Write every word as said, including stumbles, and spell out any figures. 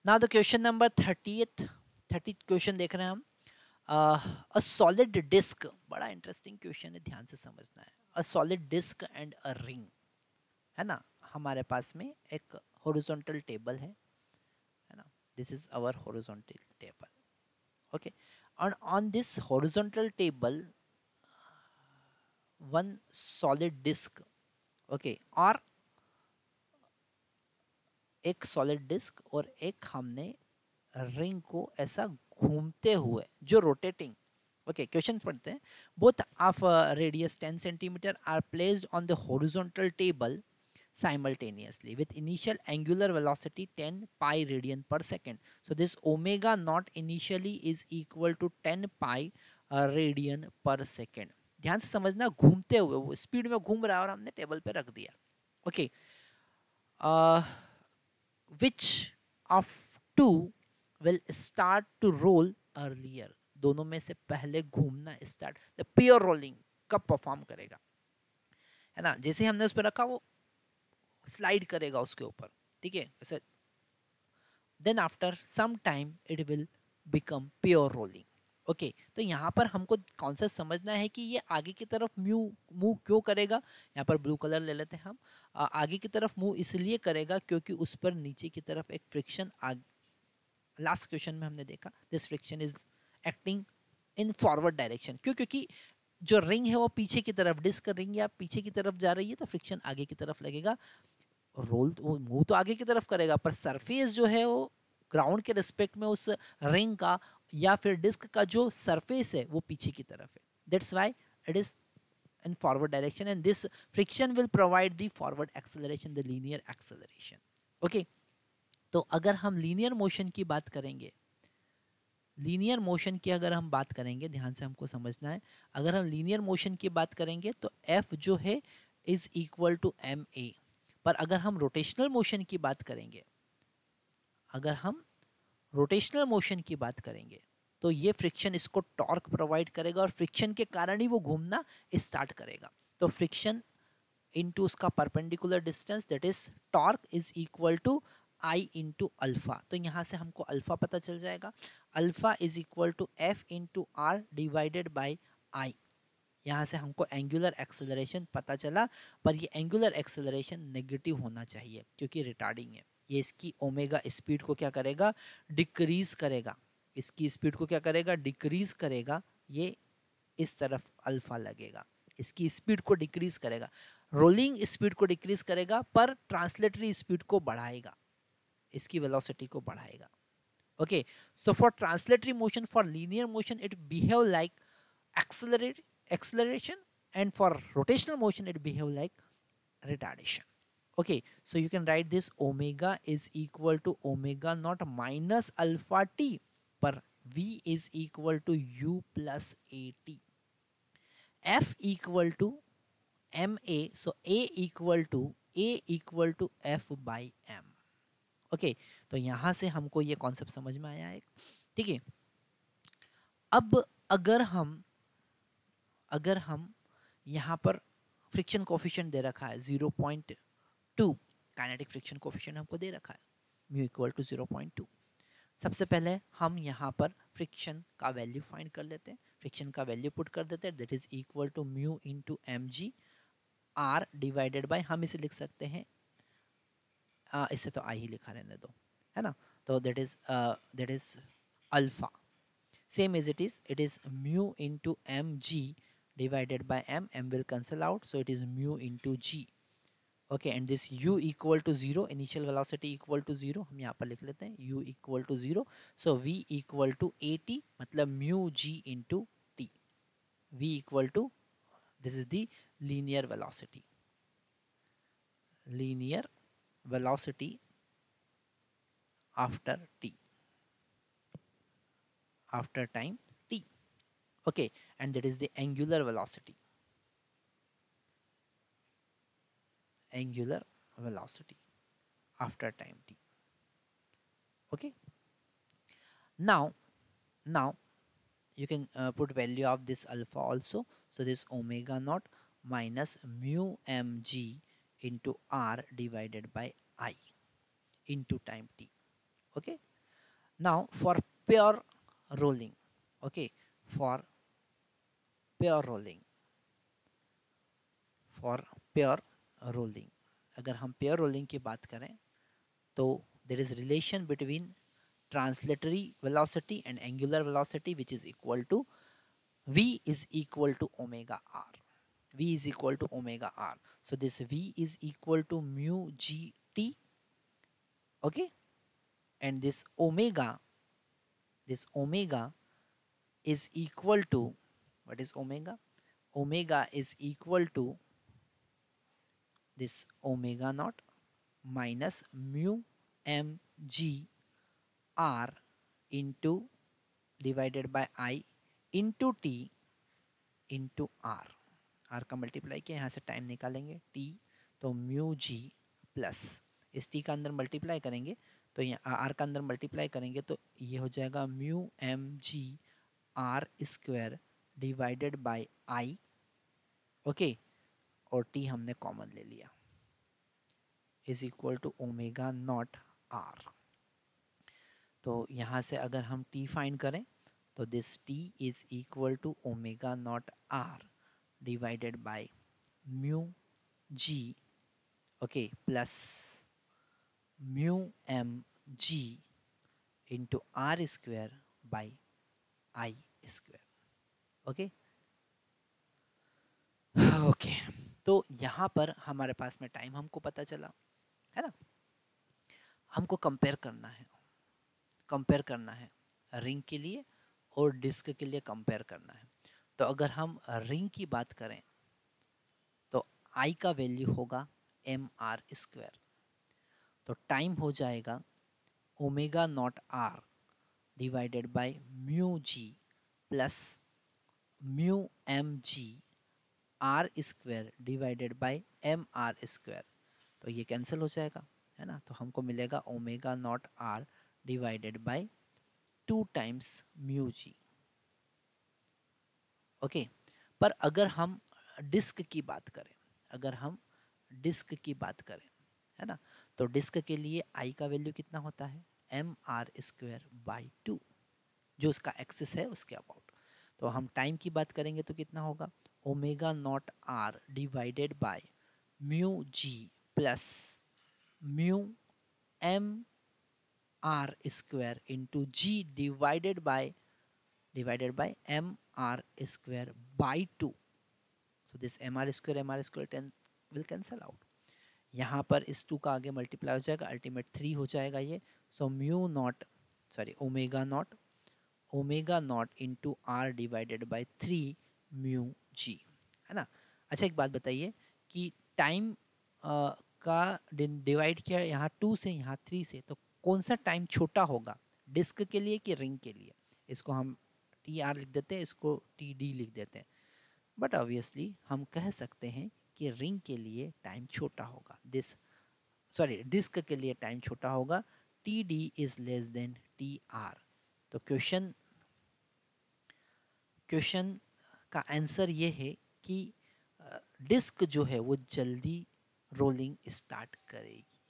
Now the question number thirtieth thirty question देख रहे हैं हम. अ सॉलिड डिस्क, बड़ा इंटरेस्टिंग क्वेश्चन है, ध्यान से समझना है. A solid disc and a ring, है ना. हमारे पास में एक हॉरिजॉन्टल टेबल है है ना. This is our horizontal table. Okay, and on this horizontal table one solid disk, okay, और एक सॉलिड डिस्क और एक हमने रिंग को ऐसा घूमते हुए जो रोटेटिंग. ओके, क्वेश्चन पढ़ते हैं. Both of radius ten centimetre are placed on the horizontal table simultaneously with initial angular velocity ten pi radian per second. So this omega naught initially is equal to ten pi uh, radian per second. ध्यान से समझना, घूमते हुए वो speed में घूम रहा है और हमने टेबल पे रख दिया. Okay, which of two will start to roll earlier? दोनों में से पहले घूमना स्टार्ट, द प्योर रोलिंग कब परफॉर्म करेगा, है ना. जैसे हमने उस पर रखा वो स्लाइड करेगा उसके ऊपर, ठीक है. ऐसे then after some time it will become pure rolling. Okay, तो यहाँ पर हमको कॉन्सेप्ट समझना है कि ये आगे की तरफ मूव मूव क्यों करेगा. यहाँ पर ब्लू कलर ले लेते हैं हम. आ, आगे की तरफ मूव इसलिए करेगा क्योंकि उस पर नीचे की तरफ एक फ्रिक्शन, लास्ट क्वेश्चन में हमने देखा, this friction is acting in forward direction. क्यों? क्योंकि जो रिंग है वो पीछे की तरफ, डिस्क रिंग या पीछे की तरफ जा रही है, तो फ्रिक्शन आगे की तरफ लगेगा. रोल वो मूव तो आगे की तरफ करेगा, पर सरफेस जो है वो ग्राउंड के रिस्पेक्ट में उस रिंग का या फिर डिस्क का जो सरफेस है वो पीछे की तरफ है. That's why it is in forward direction and this friction will provide the forward acceleration, the linear acceleration. Okay, तो अगर हम लीनियर मोशन की बात करेंगे, लीनियर मोशन की अगर हम बात करेंगे, ध्यान से हमको समझना है, अगर हम लीनियर मोशन की बात करेंगे तो एफ जो है is equal to m a. पर अगर हम रोटेशनल मोशन की बात करेंगे, अगर हम रोटेशनल मोशन की बात करेंगे तो ये फ्रिक्शन इसको टॉर्क प्रोवाइड करेगा और फ्रिक्शन के कारण ही वो घूमना स्टार्ट करेगा. तो फ्रिक्शन इनटू उसका perpendicular distance, that is torque, is equal to I into alpha. तो यहाँ से हमको अल्फा पता चल जाएगा. Alpha is equal to f into are divided by I. यहाँ से हमको एंगुलर एक्सेलरेशन पता चला, पर ये एंगुलर एक्सेलरेशन नेगेटिव होना चाहिए क्योंकि रिटार्डिंग है. ये इसकी ओमेगा स्पीड को क्या करेगा, डिक्रीज करेगा. इसकी स्पीड को क्या करेगा, डिक्रीज करेगा. ये इस तरफ अल्फा लगेगा, इसकी स्पीड को डिक्रीज करेगा. रोलिंग स्पीड को डिक्रीज करेगा पर ट्रांसलेटरी स्पीड को बढ़ाएगा, इसकी वेलोसिटी को बढ़ाएगा. Okay, so for translatory motion, for linear motion it behave like accelerate acceleration, and for rotational motion it behave like retardation. Okay, so you can write this omega is equal to omega naught minus alpha t, per v is equal to u plus at. F equal to ma, so a equal to a equal to f by m. Okay okay, तो यहां से हमको ये concept समझ में आया है, ठीक है. अब अगर हम अगर हम यहाँ पर फ्रिक्शन कोफिशिएंट दे रखा है zero point two, kinetic friction coefficient हमको दे रखा है mu equal to zero point two. सबसे पहले हम यहाँ पर फ्रिक्शन का वैल्यू फाइंड कर लेते हैं. फ्रिक्शन का वैल्यू पुट कर देते हैं, that is equal to mu into m g r divided by, हम इसे लिख सकते हैं, आ, इसे तो आई ही लिखा रहने दो, है ना. तो that is that is alpha. Same as it is, it is mu into m g divided by m, m will cancel out, so it is mu into g. Okay, and this u equal to zero, initial velocity equal to zero, हम यहाँ पर लिख लेते हैं u equal to zero, so v equal to at, मतलब mu g into t. v equal to, this is the linear velocity, linear velocity after t, after time t. Okay, and that is the angular velocity, angular velocity after time t. Okay, now now you can uh, put value of this alpha also. So this omega naught minus mu mg into r divided by I into time t. Okay, Now for pure rolling, okay, for pure rolling, for pure rolling, अगर हम pure rolling की बात करें तो there is relation between translatory velocity and angular velocity which is equal to v is equal to omega r. V is equal to omega r. So this v is equal to mu g t, okay, and this omega, this omega is equal to, what is omega? Omega is equal to this omega naught minus mu m g r into divided by I into t into r. r का multiply किया, यहाँ से time निकालेंगे t, तो mu g plus इस t का अंदर multiply करेंगे तो यहाँ r का अंदर मल्टीप्लाई करेंगे तो ये हो जाएगा mu M g are square divided by I, okay, और t हमने कॉमन ले लिया, is equal to omega naught r. तो यहाँ से अगर हम t फाइंड करें तो this t is equal to omega naught are divided by mu g, okay, plus mu M g into r square by I square, okay okay. तो यहाँ पर हमारे पास में टाइम हमको पता चला है ना. हमको कंपेयर करना है, कंपेयर करना है रिंग के लिए और डिस्क के लिए कंपेयर करना है. तो अगर हम रिंग की बात करें तो आई का वैल्यू होगा एम आर स्क्वायर, तो टाइम हो जाएगा omega naught are divided by mu g plus mu M g are square divided by M R square. तो ये कैंसिल हो जाएगा है ना. तो हमको मिलेगा omega naught are divided by two times mu g, okay. पर अगर हम डिस्क की बात करें, अगर हम डिस्क की बात करें है ना, तो डिस्क के लिए आई का वैल्यू कितना होता है M R square by two, जो उसका एक्सिस है उसके अबाउट. तो हम टाइम की बात करेंगे तो कितना होगा omega naught are divided by mu g plus mu M R square into g divided by divided by mr square by two. so this mr square mr square ten will cancel out. यहाँ पर इस to का आगे multiply हो जाएगा, ultimate three हो जाएगा ये. So mu naught sorry omega naught omega naught into are divided by three mu g, है ना. अच्छा एक बात बताइए कि टाइम का डिवाइड किया यहाँ टू से यहाँ थ्री से, तो कौन सा टाइम छोटा होगा डिस्क के लिए कि रिंग के लिए? इसको हम टी आर लिख देते हैं, इसको टी डी लिख देते हैं. बट ऑब्वियसली हम कह सकते हैं कि रिंग के लिए टाइम छोटा होगा, दिस सॉरी डिस्क के लिए टाइम छोटा होगा. T D is less than T R. तो क्वेश्चन क्वेश्चन का आंसर ये है कि डिस्क जो है वो जल्दी रोलिंग स्टार्ट करेगी.